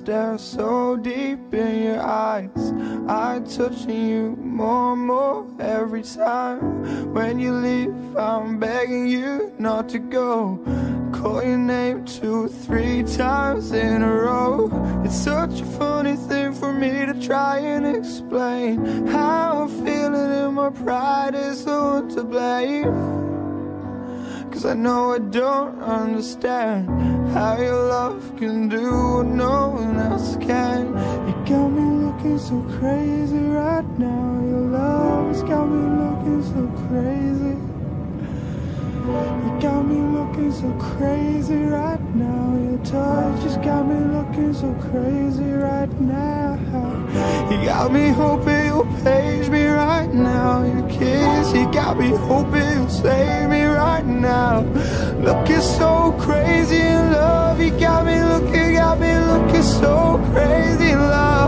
stare so deep in your eyes. I'm touching you more and more every time. When you leave, I'm begging you not to go. Call your name 2 or 3 times in a row. It's such a funny thing for me to try and explain how I'm feeling, and my pride is the one to blame. 'Cause I know I don't understand how your love can do what no one else can. You got me looking so crazy right now. Your love has got me looking so crazy. You got me looking so crazy right now. Your touch just got me looking so crazy right now. You got me hoping you'll page me right now. Your kiss, you got me hoping you'll save me right now. Looking so crazy in love. You got me looking so crazy in love.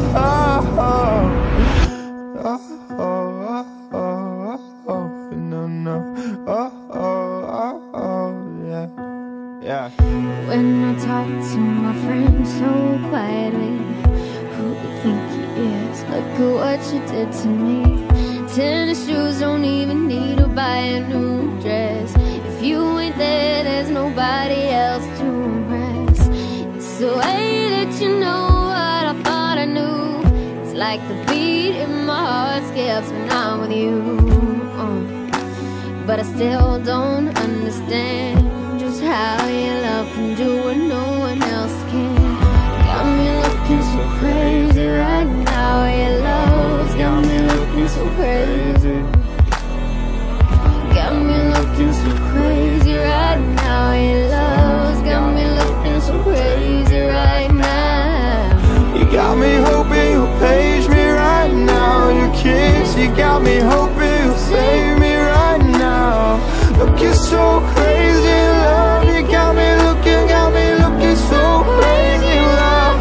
Yeah. When I talk to my friends so quietly, who do you think he is? Look at what you did to me. Tennis shoes, don't even need to buy a new dress. If you ain't there, there's nobody else to impress. It's the way that you know what I thought I knew. It's like the beat in my heart skips when I'm with you. But I still don't understand just how your love can do what no one else can. Got me looking so crazy right now. Your love's got me looking so crazy. Got me looking so crazy right now. Your love's got me looking so crazy right now. You got me hoping you'll page me right now. Your kiss, you got me hoping you'll save me right now. Looking so crazy in love. You got me looking so crazy in love.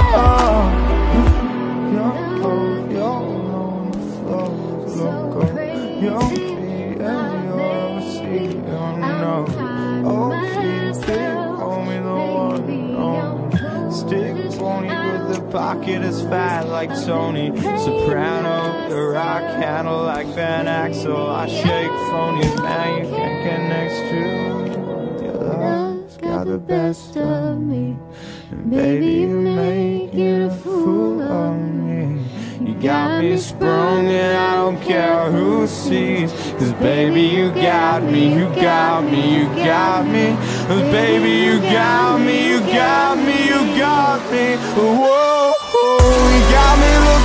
You're on the floor, loco. You're me and you're see, no. Oh, keep it, only the one. Stick pony with the pocket is fat like Tony Soprano. The rock handle like Van Axel. I shake phony, man, you can't get next to. Your love's got the best of me, and baby, you're making a fool of me. You got me sprung and I don't care who sees. 'Cause baby, you got me, you got me, you got me. 'Cause baby, you got me, you got me, you got me. Whoa, you got me looking